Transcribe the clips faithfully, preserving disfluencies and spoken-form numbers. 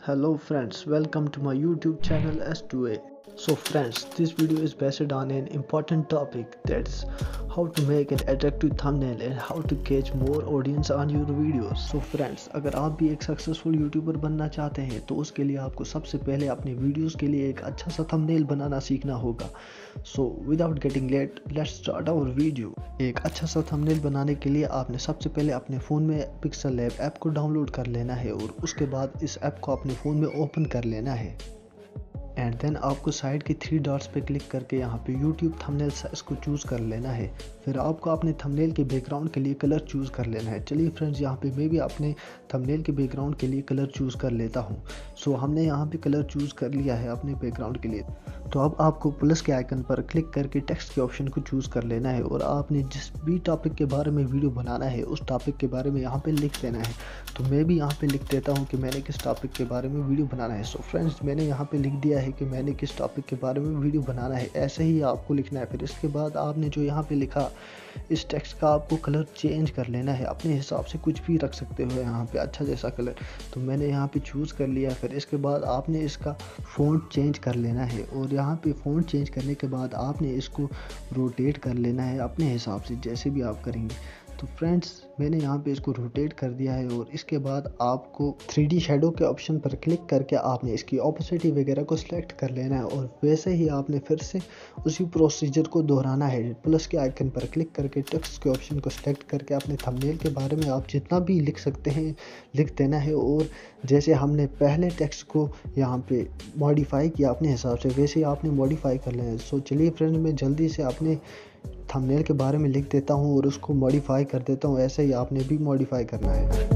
Hello friends, welcome to my YouTube channel S two A. So friends, this video is based on an important topic, that's how to make an attractive thumbnail and how to catch more audience on your videos. So friends, अगर आप भी एक successful YouTuber बनना चाहते हैं तो उसके लिए आपको सबसे पहले अपने वीडियोस के लिए एक अच्छा सा थंबनेल बनाना सीखना होगा. So without getting late, let's start our video. एक अच्छा सा थंबनेल बनाने के लिए आपने सबसे पहले अपने फ़ोन में पिक्सल लैब ऐप को डाउनलोड कर लेना है और उसके बाद इस ऐप को अपने फ़ोन में ओपन कर लेना है. एंड देन आपको साइड के थ्री डॉट्स पे क्लिक करके यहाँ पे यूट्यूब थंबनेल साइज को चूज़ कर लेना है. फिर आपको अपने थंबनेल के बैकग्राउंड के लिए कलर चूज़ कर लेना है. चलिए फ्रेंड्स, यहाँ पे मैं भी अपने थंबनेल के बैकग्राउंड के लिए कलर चूज़ कर लेता हूँ. सो so, हमने यहाँ पे कलर चूज़ कर लिया है अपने बैकग्राउंड के लिए. तो अब आपको प्लस के आइकन पर क्लिक करके टेक्स्ट के ऑप्शन को चूज़ कर लेना है और आपने जिस भी टॉपिक के बारे में वीडियो बनाना है उस टॉपिक के बारे में यहाँ पे लिख देना है. तो मैं भी यहाँ पे लिख देता हूँ कि मैंने किस टॉपिक के बारे में वीडियो बनाना है. सो so, फ्रेंड्स, मैंने यहाँ पे लिख दिया है कि मैंने किस टॉपिक के बारे में वीडियो बनाना है. ऐसे ही आपको लिखना है. फिर इसके बाद आपने जो यहाँ पे लिखा इस टेक्स्ट का आपको कलर चेंज कर लेना है. अपने हिसाब से कुछ भी रख सकते हो यहाँ पे अच्छा जैसा कलर. तो मैंने यहाँ पे चूज़ कर लिया. फिर इसके बाद आपने इसका फ़ॉन्ट चेंज कर लेना है और यहाँ पे फ़ॉन्ट चेंज करने के बाद आपने इसको रोटेट कर लेना है अपने हिसाब से, जैसे भी आप करेंगे. तो फ्रेंड्स, मैंने यहाँ पे इसको रोटेट कर दिया है और इसके बाद आपको थ्री डी शेडो के ऑप्शन पर क्लिक करके आपने इसकी ऑपोसिटी वगैरह को सिलेक्ट कर लेना है और वैसे ही आपने फिर से उसी प्रोसीजर को दोहराना है. प्लस के आइकन पर क्लिक करके टेक्स्ट के ऑप्शन को सिलेक्ट करके अपने थंबनेल के बारे में आप जितना भी लिख सकते हैं लिख देना है. और जैसे हमने पहले टेक्स्ट को यहाँ पे मॉडिफाई किया अपने हिसाब से, वैसे ही आपने मॉडिफाई कर लेना है. सो चलिए फ्रेंड्स, मैं जल्दी से अपने थंबनेल के बारे में लिख देता हूँ और उसको मॉडिफाई कर देता हूँ. ऐसे ही आपने भी मॉडिफाई करना है.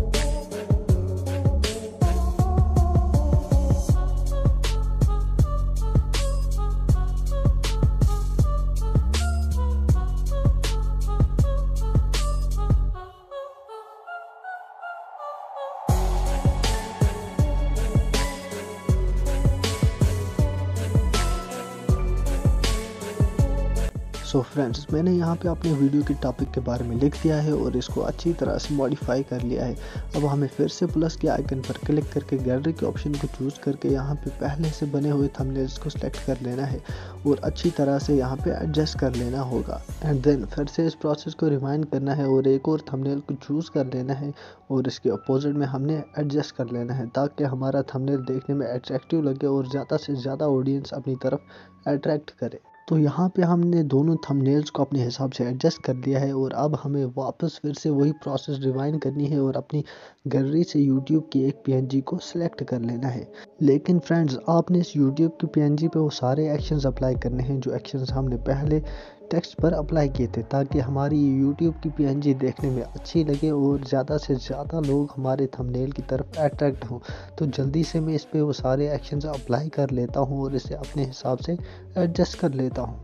सो फ्रेंड्स, मैंने यहाँ पे अपने वीडियो के टॉपिक के बारे में लिख दिया है और इसको अच्छी तरह से मॉडिफाई कर लिया है. अब हमें फिर से प्लस के आइकन पर क्लिक करके गैलरी के ऑप्शन को चूज़ करके यहाँ पे पहले से बने हुए थंबनेल्स को सिलेक्ट कर लेना है और अच्छी तरह से यहाँ पे एडजस्ट कर लेना होगा. एंड देन फिर से इस प्रोसेस को रिवाइंड करना है और एक और थंबनेल को चूज़ कर लेना है और इसके अपोजिट में हमने एडजस्ट कर लेना है ताकि हमारा थंबनेल देखने में अट्रैक्टिव लगे और ज़्यादा से ज़्यादा ऑडियंस अपनी तरफ अट्रैक्ट करे. तो यहाँ पे हमने दोनों थंबनेल्स को अपने हिसाब से एडजस्ट कर लिया है और अब हमें वापस फिर से वही प्रोसेस रिवाइंड करनी है और अपनी गैलरी से यूट्यूब की एक पीएनजी को सिलेक्ट कर लेना है. लेकिन फ्रेंड्स, आपने इस यूट्यूब की पीएनजी पे वो सारे एक्शंस अप्लाई करने हैं जो एक्शंस हमने पहले टेक्स्ट पर अप्लाई किए थे, ताकि हमारी यूट्यूब की पीएनजी देखने में अच्छी लगे और ज़्यादा से ज़्यादा लोग हमारे थंबनेल की तरफ अट्रैक्ट हों. तो जल्दी से मैं इस पे वो सारे एक्शंस अप्लाई कर लेता हूँ और इसे अपने हिसाब से एडजस्ट कर लेता हूँ.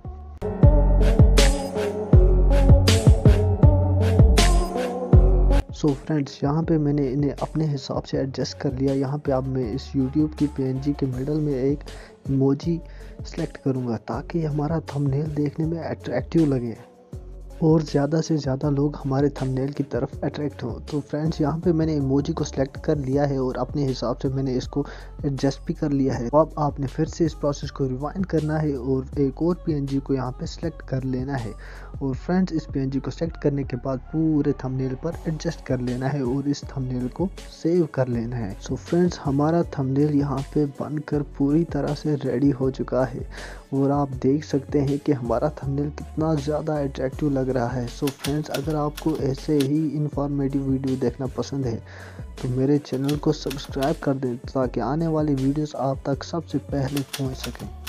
सो फ्रेंड्स, यहाँ पे मैंने इन्हें अपने हिसाब से एडजस्ट कर लिया. यहाँ पे अब मैं इस यूट्यूब की पीएनजी के मिडल में एक इमोजी सेलेक्ट करूँगा ताकि हमारा थंबनेल देखने में अट्रैक्टिव लगे और ज़्यादा से ज़्यादा लोग हमारे थंबनेल की तरफ अट्रैक्ट हो. तो फ्रेंड्स, यहाँ पे मैंने इमोजी को सिलेक्ट कर लिया है और अपने हिसाब से मैंने इसको एडजस्ट भी कर लिया है. अब आपने फिर से इस प्रोसेस को रिवाइंड करना है और एक और पीएनजी को यहाँ पे सिलेक्ट कर लेना है. और फ्रेंड्स, इस पीएनजी को सिलेक्ट करने के बाद पूरे थंबनेल पर एडजस्ट कर लेना है और इस थंबनेल को सेव कर लेना है. सो फ्रेंड्स, हमारा थंबनेल यहाँ पे बनकर पूरी तरह से रेडी हो चुका है और आप देख सकते हैं कि हमारा थंबनेल कितना ज़्यादा अट्रैक्टिव लग रहा है. सो फ्रेंड्स, अगर आपको ऐसे ही इंफॉर्मेटिव वीडियो देखना पसंद है तो मेरे चैनल को सब्सक्राइब कर दें ताकि आने वाली वीडियोस आप तक सबसे पहले पहुंच सकें.